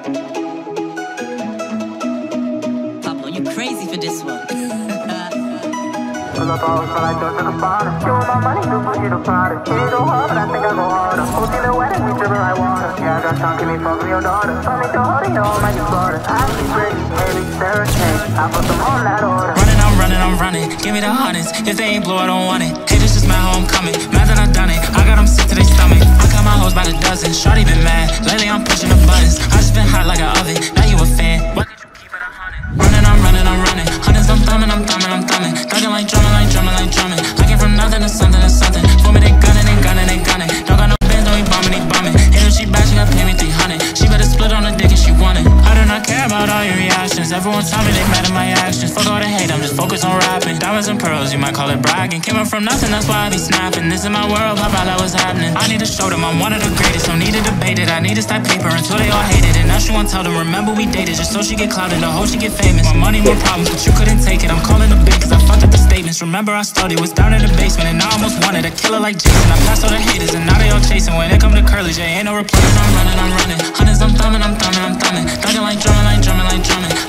Pablo, you crazy for this one. Cause I thought I like to the bottom. Doing my money, do push you to product. Can you go hard, but I think I go harder. Hosting the wedding, we dripping like water. Yeah, I got time, give me fuck with your daughter. Funny to hold it, you know I might just slaughter. I be pretty, maybe Sarah Kane. I put them on that order. I'm running. Give me the hundreds. If they ain't blue, I don't want it. Haters just mad how I'm coming. Mad that I done it. I got them sick to their stomach. I got my hoes by the dozen. Shorty been mad. Lately I'm pushing the buttons. I just been hot like an oven. Now you a fan. What could you keep it 100? I'm running. Hundreds, I'm thumbing. Thugging like drumming. I came from nothing to something. For me, they gunning. Don't got no bands, don't be bombing. Hit her, she bad, she got pay me 300. She better split on the dick if she want it. I do not care about all your reactions. Everyone tell me they mad at my actions. Fuck all the hate, I'm just focused on rapping. Diamonds and pearls, you might call it bragging. Came up from nothing, that's why I be snapping. This is my world, how about that was happening? I need to show them I'm one of the greatest. Don't need to debate it, I need to stack paper until they all hate it. And now she won't tell them, remember we dated. Just so she get clouded, the whole she get famous. More money, more problems, but you couldn't take it. I'm calling the big cause I fucked up the statements. Remember I started, was down in the basement. And now I almost wanted a killer like Jason. I passed all the haters and now they all chasing. When it come to Curly J, ain't no replacement. I'm running. Hundreds, I'm thumbing. Thugging like drumming.